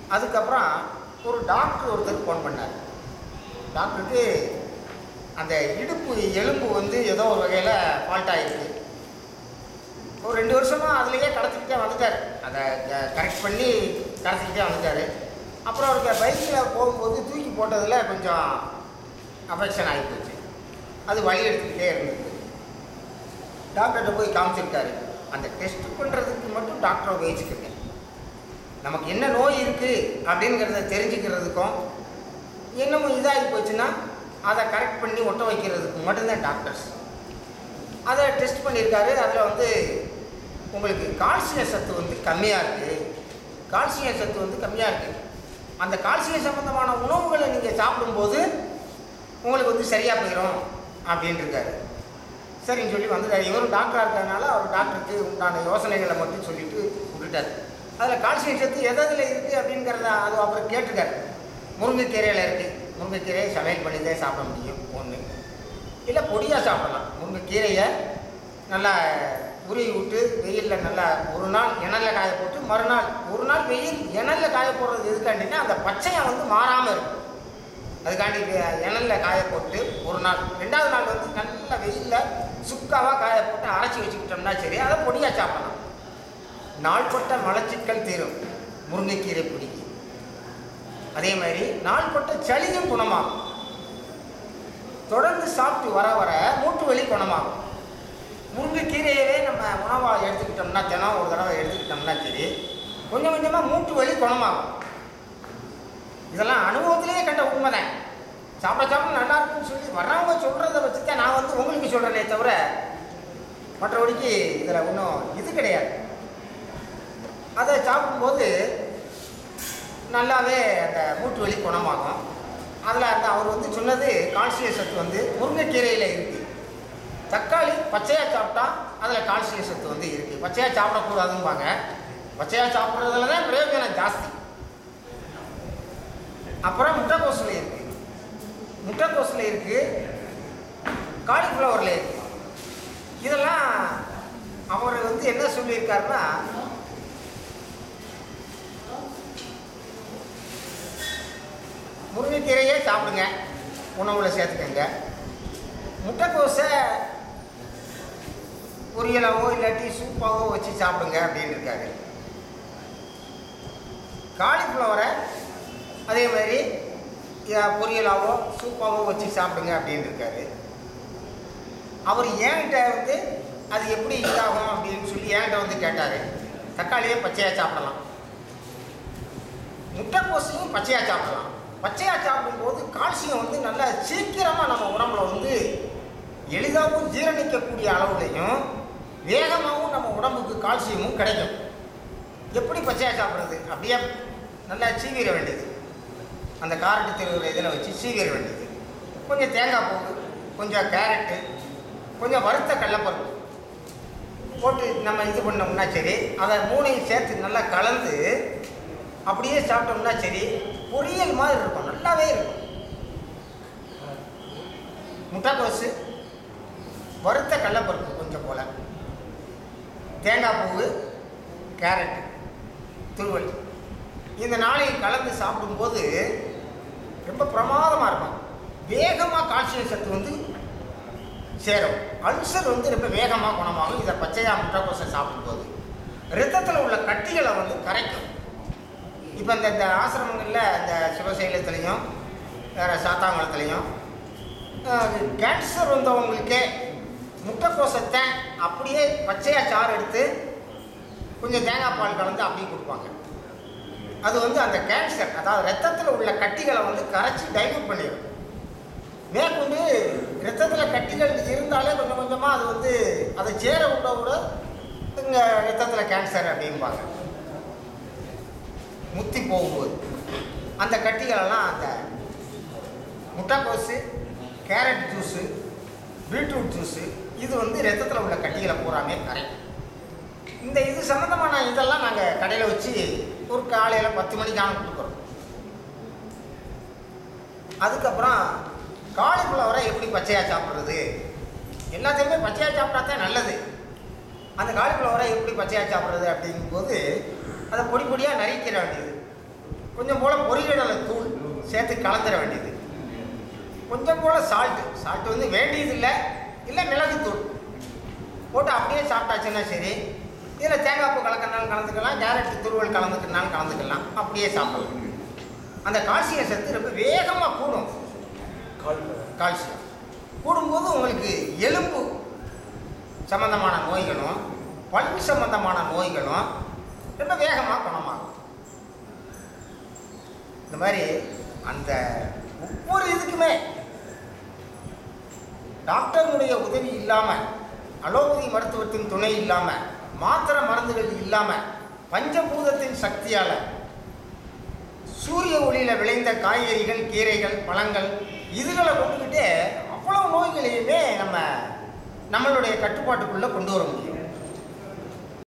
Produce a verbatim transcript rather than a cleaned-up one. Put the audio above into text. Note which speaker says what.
Speaker 1: அதுக்கப்புறம் ஒரு டாக்டர் ஒருத்தருக்கு ஃபோன் பண்ணார். டாக்டருக்கு அந்த இடுப்பு எலும்பு வந்து ஏதோ ஒரு வகையில் ஃபால்ட் ஆகிருக்கு. ஒரு ரெண்டு வருஷமாக அதுலேயே கடத்திக்கிட்டே வந்துட்டார். அதை கரெக்ட் பண்ணி கடத்திக்கிட்டே வந்துட்டார். அப்புறம் அவருக்கு பைக்கில் போகும்போது தூக்கி போட்டதில் கொஞ்சம் அஃபெக்ஷன் ஆகி போச்சு. அது வலி எடுத்துக்கிட்டே இருந்தது. டாக்டர்கிட்ட போய் காமிச்சிருக்காரு. அந்த டெஸ்ட் பண்ணுறதுக்கு மட்டும் டாக்டரை உபயோகிச்சுக்கோங்க. நமக்கு என்ன நோய் இருக்குது அப்படிங்கிறத தெரிஞ்சுக்கிறதுக்கும் இன்னமும் இதாகி போச்சுன்னா அதை கரெக்ட் பண்ணி ஒட்ட வைக்கிறதுக்கு மட்டும்தான் டாக்டர்ஸ். அதை டெஸ்ட் பண்ணியிருக்காரு. அதில் வந்து உங்களுக்கு கால்சியம் சத்து வந்து கம்மியாக இருக்குது. கால்சியம் சத்து வந்து கம்மியாக இருக்குது. அந்த கால்சியம் சம்மந்தமான உணவுகளை நீங்கள் சாப்பிடும்போது உங்களுக்கு வந்து சரியாக போயிடும் அப்படின்ட்டுருக்காரு. சரின்னு சொல்லி வந்துட்டார். இவரும் டாக்டராக இருக்கிறதுனால அவர் டாக்டருக்கு உண்டான யோசனைகளை மட்டும் சொல்லிவிட்டு விட்டுட்டார். அதில் கால்சியம் சத்து எதில் இருக்குது அப்படிங்கிறத அது அப்புறம் கேட்டிருக்காரு. முருங்கைக்கீரையில் இருக்குது. முருங்கைக்கீரையை சமையல் பண்ணி தான் சாப்பிட முடியும் ஒன்று, இல்லை பொடியாக சாப்பிடலாம். முருங்கைக்கீரையை நல்லா உருவி விட்டு வெயிலில் நல்லா ஒரு நாள் இணலில் காய போட்டு மறுநாள் ஒரு நாள் வெயில் இணலில் காய போடுறது எதுக்காண்டின்னா அந்த பச்சையாக வந்து மாறாமல் இருக்கும். அதுக்காண்டி இணலில் காய போட்டு ஒரு நாள், ரெண்டாவது நாள் வந்து நல்ல வெயிலில் சுக்காவாக காய போட்டு அரைச்சி வச்சுக்கிட்டோம்னா சரி, அதை பொடியாக சாப்பிடலாம். நாள்பட்ட மலச்சிக்கல் தீரும் முருங்கைக்கீரை பிடிக்கும். அதே மாதிரி நாள்பட்ட சளியும் குணமாகும். தொடர்ந்து சாப்பிட்டு வர வர மூட்டு வலி குணமாகும். முருங்கைக்கீரையவே நம்ம உணவாக எடுத்துக்கிட்டோம்னா தினம் ஒரு தடவை எடுத்துக்கிட்டோம்னா சரி, கொஞ்சம் கொஞ்சமாக மூட்டு வலி குணமாகும். இதெல்லாம் அனுபவத்திலேயே கண்ட உண்மை தான். சாப்பிட சாப்பிட நல்லா இருக்குன்னு சொல்லி வர்றவங்க சொல்கிறத வச்சு தான் நான் வந்து உங்களுக்கு சொல்கிறேனே தவிர மற்றபடிக்கு இதில் ஒன்றும் இது கிடையாது. அதை சாப்பிடும்போது நல்லாவே அந்த மூட்டு வலி குணமாகும். அதில் அந்த அவர் வந்து சொன்னது கால்சியம் சத்து வந்து முருங்கைக்கீரையில் இருக்குது. தக்காளி பச்சையாக சாப்பிட்டா அதில் கால்சியம் சத்து வந்து இருக்குது. பச்சையாக சாப்பிடக்கூடாதும்பாங்க. பச்சையாக சாப்பிட்றதுல தான் பிரயோஜனம் ஜாஸ்தி. அப்புறம் முட்டைக்கோஸில் இருக்குது. முட்டைக்கோஸில் இருக்குது, காலிஃப்ளவரில் இருக்குது. இதெல்லாம் அவர் வந்து என்ன சொல்லியிருக்காருன்னா, முருங்கைக்கீரையே சாப்பிடுங்க, உணவில் சேர்த்துக்கங்க. முட்டைக்கோஸை பொரியலாவோ இல்லாட்டி சூப்பாவோ வச்சு சாப்பிடுங்க அப்படின்னு இருக்காரு. காலிஃப்ளவரை அதே மாதிரி பொரியலாவோ சூப்பாவோ வச்சு சாப்பிடுங்க அப்படின்னு இருக்காரு. அவர் என்கிட்ட வந்து அது எப்படி இதாகும் அப்படின்னு சொல்லி என்கிட்ட வந்து கேட்டார். தக்காளியே பச்சையாக சாப்பிடலாம், முட்டைக்கோசையும் பச்சையாக சாப்பிடலாம். பச்சையாக சாப்பிடும்போது கால்சியம் வந்து நல்லா சீக்கிரமாக நம்ம உடம்புல வந்து எளிதாகவும் ஜீரணிக்கக்கூடிய அளவுலையும் வேகமாகவும் நம்ம உடம்புக்கு கால்சியமும் கிடைக்கும். எப்படி பச்சையாக சாப்பிட்றது? அப்படியே நல்லா சீவிர வேண்டியது. அந்த காரட்டு திருவுற இதில் வச்சு சீவிர வேண்டியது. கொஞ்சம் தேங்காய் பூ, கொஞ்சம் கேரட்டு, கொஞ்சம் வறுத்த கடலைப்பருப்பு போட்டு நம்ம இது பண்ணோம்னா சரி, அதை மூணையும் சேர்த்து நல்லா கலந்து அப்படியே சாப்பிட்டோம்னா சரி, பொரியல் மாதிரி இருக்கும், நல்லாவே இருக்கும். முட்டைக்கோசு, வறுத்த கடலைப்பருப்பு கொஞ்சம் போல், தேங்காய் பூவு, கேரட்டு துருவல், இந்த நாளையும் கலந்து சாப்பிடும்போது ரொம்ப பிரமாதமாக இருக்கும். வேகமாக கால்சியம் சத்து வந்து சேரும். அல்சர் வந்து ரொம்ப வேகமாக குணமாகும். இதை பச்சையாக முட்டைக்கோசை சாப்பிடும்போது ரத்தத்தில் உள்ள கட்டிகளை வந்து கரைக்கும். இப்போ இந்த இந்த ஆசிரமங்களில் இந்த சிவசைலத்துலேயும் வேறு சாத்தாங்குளத்துலேயும் கேன்சர் வந்தவங்களுக்கே முட்டைக்கோசத்தை அப்படியே பச்சையாக சாறு எடுத்து கொஞ்சம் தேங்காய் பால் கலந்து அப்படியே கொடுப்பாங்க. அது வந்து அந்த கேன்சர், அதாவது ரத்தத்தில் உள்ள கட்டிகளை வந்து கரைச்சி டைல்யூட் பண்ணிடும். மேற்கொண்டு ரத்தத்தில் கட்டிகள் இருந்தாலே கொஞ்சம் கொஞ்சமாக அது வந்து அதை சேர விட விட இங்கே ரத்தத்தில் கேன்சர் அப்படிம்பாங்க. முத்தி போகும்போது அந்த கட்டிகளெல்லாம் அந்த முட்டைக்கோசு, கேரட் ஜூஸு, பீட்ரூட் ஜூஸு இது வந்து ரத்தத்தில் உள்ள கட்டிகளை பூராமே கரைக்கும். இந்த இது சம்மந்தமான இதெல்லாம் நாங்கள் கடையில் வச்சு ஒரு காலையில் பத்து மணிக்கான கொடுக்குறோம். அதுக்கப்புறம் காலிஃப்ளவரை எப்படி பச்சையாக சாப்பிட்றது? எல்லாத்தையுமே பச்சையாக சாப்பிட்டா தான் நல்லது. அந்த காலிஃப்ளவரை எப்படி பச்சையாக சாப்பிட்றது அப்படிங்கும்போது அதை பொடி பொடியாக நறுக்கிற வேண்டியது. கொஞ்சம் போல் பொரிகடலை தூள் சேர்த்து கலந்துட வேண்டியது, கொஞ்சம் போல் சால்ட்டு சால்ட்டு வந்து வேண்டியதில்லை, இல்லை மிளகுத்தூள் போட்டு அப்படியே சாப்பிட்டாச்சுன்னா சரி. இதில் தேங்காய் பூ கலக்கிறனாலும் கலந்துக்கலாம், கேரட் துருவல் கலந்துக்கிறனாலும் கலந்துக்கலாம், அப்படியே சாப்பிடலாம். அந்த கால்சியம் சத்து ரொம்ப வேகமாக கூடும். கால்சியம் கூடும்போது உங்களுக்கு எலும்பு சம்பந்தமான நோய்களும் பல் சம்பந்தமான நோய்களும் ரொம்ப வேகமாக குணமாகும். இந்த மாதிரி அந்த ஒவ்வொரு இதுக்குமே டாக்டருடைய உதவி இல்லாமல், அலோபதி மருத்துவத்தின் துணை இல்லாமல், மாத்திரை மருந்துகள் இல்லாமல், பஞ்சபூதத்தின் சக்தியால் சூரிய ஒளியில் விளைந்த காய்கறிகள், கீரைகள், பழங்கள் இதுகளை கொண்டுக்கிட்டே அவ்வளோ நோய்களையுமே நம்ம நம்மளுடைய கட்டுப்பாட்டுக்குள்ளே கொண்டு வர முடியும்.